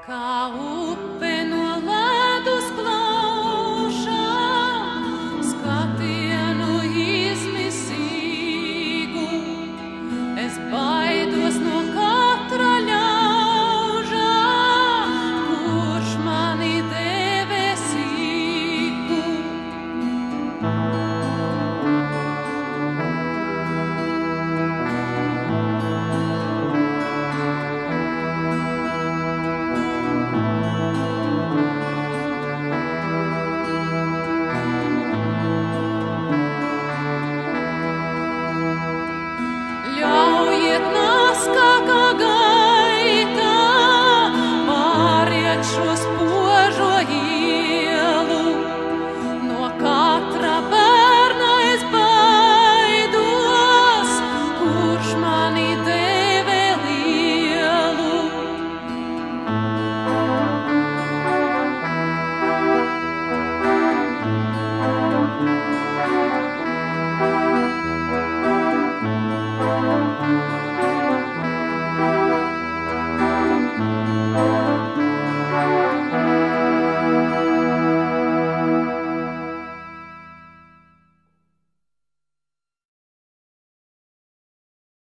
Kā upe no ledus plaušā, skatienu izmisīgu. Es baidos no katra ļauža, kurš mani debesīgu. Ļaujiet naskākā gaitā pāriet šo spožo ielu. No katra bērna es baidos, kurš mani debesīs.